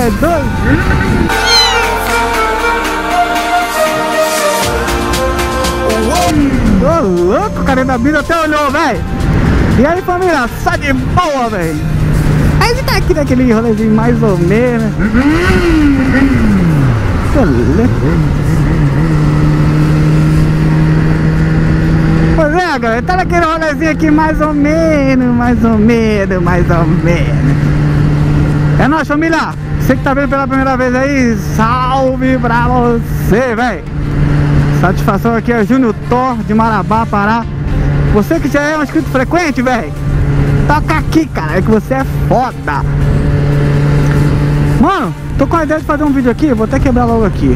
é doido. Ô louco, o cara da vida até olhou, velho. E aí, família, só de boa, velho. Aí a gente tá aqui naquele rolezinho mais ou menos. Pois é, galera, tá naquele rolezinho aqui mais ou menos, mais ou menos, mais ou menos. É nóis, família. Você que tá vendo pela primeira vez aí, salve pra você, velho. Satisfação aqui é Júnior Thor de Marabá, Pará. Você que já é um inscrito frequente, velho, toca aqui, cara, é que você é foda. Mano, tô com a ideia de fazer um vídeo aqui, vou até quebrar logo aqui.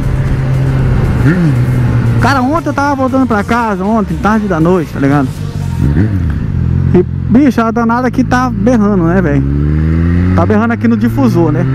Cara, ontem eu tava voltando pra casa, ontem, tarde da noite, tá ligado? E, bicho, a danada aqui tá berrando, né, velho? Tá berrando aqui no difusor, né?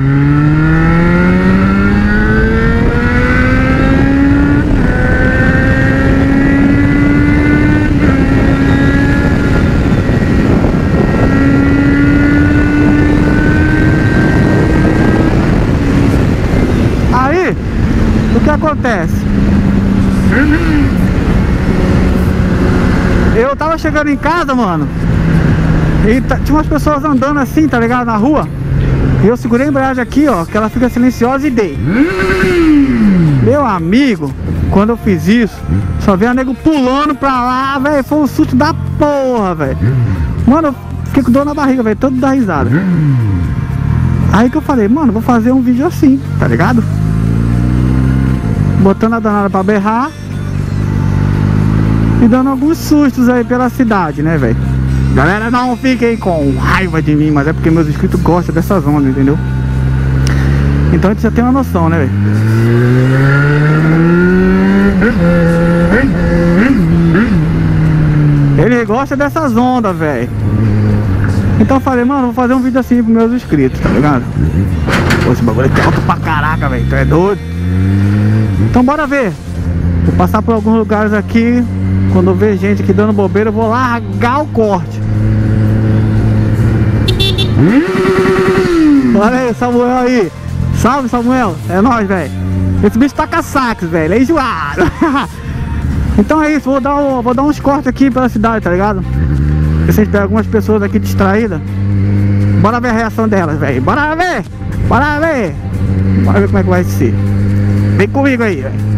Aí, o que acontece? Eu tava chegando em casa, mano, e tinha umas pessoas andando assim, tá ligado, na rua. E eu segurei a embreagem aqui, ó, que ela fica silenciosa e dei. Meu amigo, quando eu fiz isso, só vi a nego pulando pra lá, velho. Foi um susto da porra, velho. Mano, eu fiquei com dor na barriga, velho, todo da risada. Aí que eu falei, mano, vou fazer um vídeo assim, tá ligado? Botando a danada pra berrar e dando alguns sustos aí pela cidade, né, velho? Galera, não fiquem com raiva de mim, mas é porque meus inscritos gostam dessa zona, entendeu? Então a gente já tem uma noção, né, velho? Ele gosta dessas ondas, velho. Então eu falei, mano, vou fazer um vídeo assim pros meus inscritos, tá ligado? Pô, esse bagulho aqui é alto pra caraca, velho. Tu é doido? Então bora ver. Vou passar por alguns lugares aqui. Quando eu ver gente aqui dando bobeira, eu vou largar o corte. Olha aí, Samuel aí. Salve, Samuel. É nóis, velho. Esse bicho taca sax, velho. É enjoado. Então é isso, vou dar uns cortes aqui pela cidade, tá ligado? Vocês pegam algumas pessoas aqui distraídas. Bora ver a reação delas, velho. Bora ver. Bora ver. Bora ver como é que vai ser. Vem comigo aí, velho.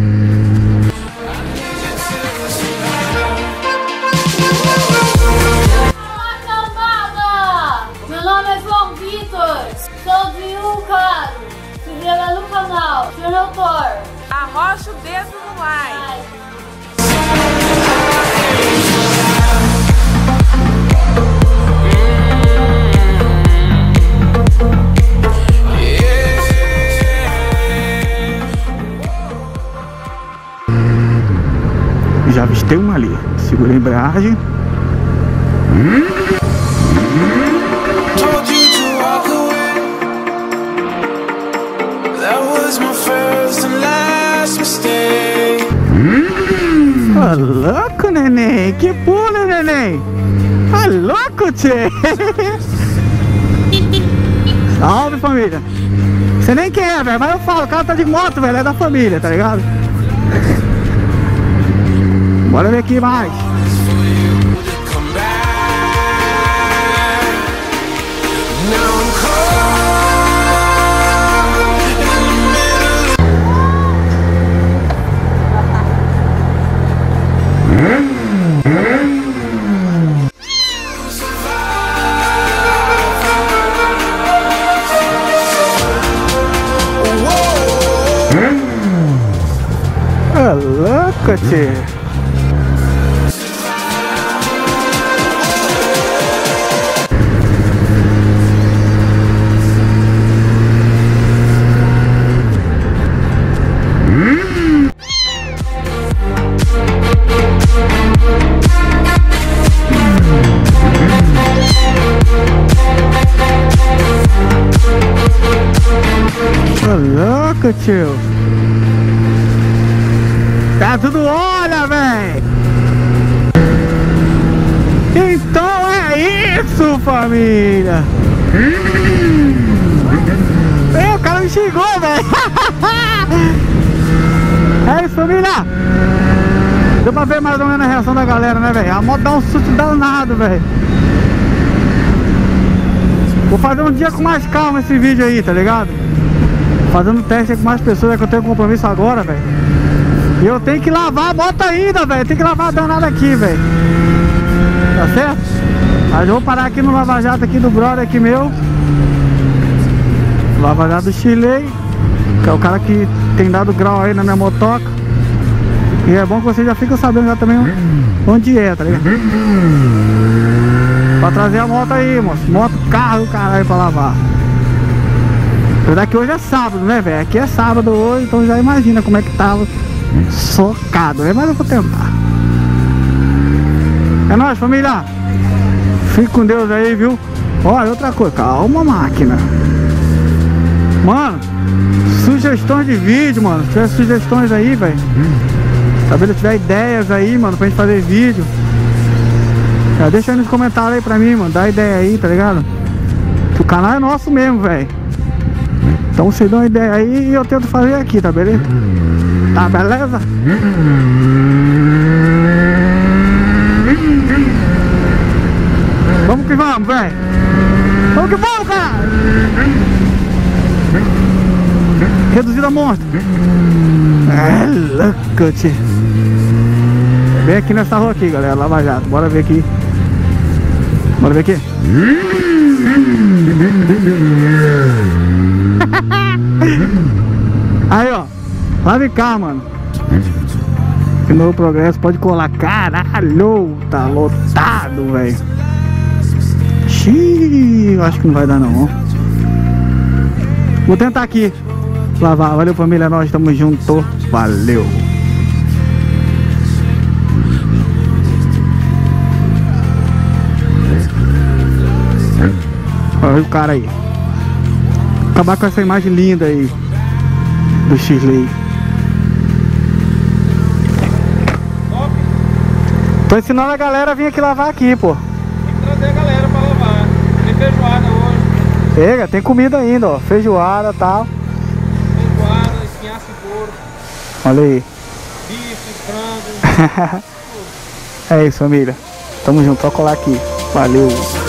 No canal Júnior Thor. Arrocha o dedo no like. Já avistei uma ali. Segura a embreagem. Ô louco, neném, que pula, neném. Ô louco, tchê. Salve, família. Você nem quem é, velho, mas eu falo, o cara tá de moto, velho, é da família, tá ligado? Bora ver aqui mais. Ô louco, tchê. Ô louco, tio. Tá tudo olha, velho. Então é isso, família. O cara me xingou, velho. É isso, família. Deu pra ver mais ou menos a reação da galera, né, velho? A moto dá um susto danado, velho. Vou fazer um dia com mais calma esse vídeo aí, tá ligado? Fazendo teste com mais pessoas, é que eu tenho compromisso agora, velho. E eu tenho que lavar a moto ainda, velho. Tem que lavar a danada aqui, velho. Tá certo? Mas eu vou parar aqui no Lava Jato aqui do brother aqui meu. Lava Jato do Chile, que é o cara que tem dado grau aí na minha motoca. E é bom que vocês já ficam sabendo já também onde é, tá ligado? Pra trazer a moto aí, moço. Moto, carro, caralho, pra lavar. Apesar que hoje é sábado, né, velho? Aqui é sábado hoje, então já imagina como é que tava socado, né? Mas eu vou tentar. É nóis, família. Fique com Deus aí, viu? Olha, outra coisa. Calma, máquina. Mano, sugestões de vídeo, mano. Se tiver sugestões aí, velho. Se tiver ideias aí, mano, pra gente fazer vídeo. Já deixa aí nos comentários aí pra mim, mano. Dá ideia aí, tá ligado? Que o canal é nosso mesmo, velho. Então vocês dão uma ideia aí e eu tento fazer aqui, tá beleza? Tá beleza? Vamos que vamos, velho. Vamos que vamos, cara. Reduzida monstro. É louco, tio. Vem aqui nessa rua aqui, galera, Lava Jato. Bora ver aqui. Bora ver aqui. Aí, ó. Lá vem cá, mano. Que Novo Progresso pode colar. Caralho, tá lotado, velho. Xiii, acho que não vai dar não, ó. Vou tentar aqui lavar. Valeu, família, nós estamos juntos. Valeu. Olha o cara aí. Acabar com essa imagem linda aí do Shirley. Tô ensinando a galera a vir aqui lavar aqui, pô. Tem que trazer a galera pra lavar. Tem feijoada hoje. Pega, tem comida ainda, ó. Feijoada e tal. Feijoada, espinhaço de couro. Olha aí. Bife, frango. É isso, família. Tamo junto, só colar aqui. Valeu.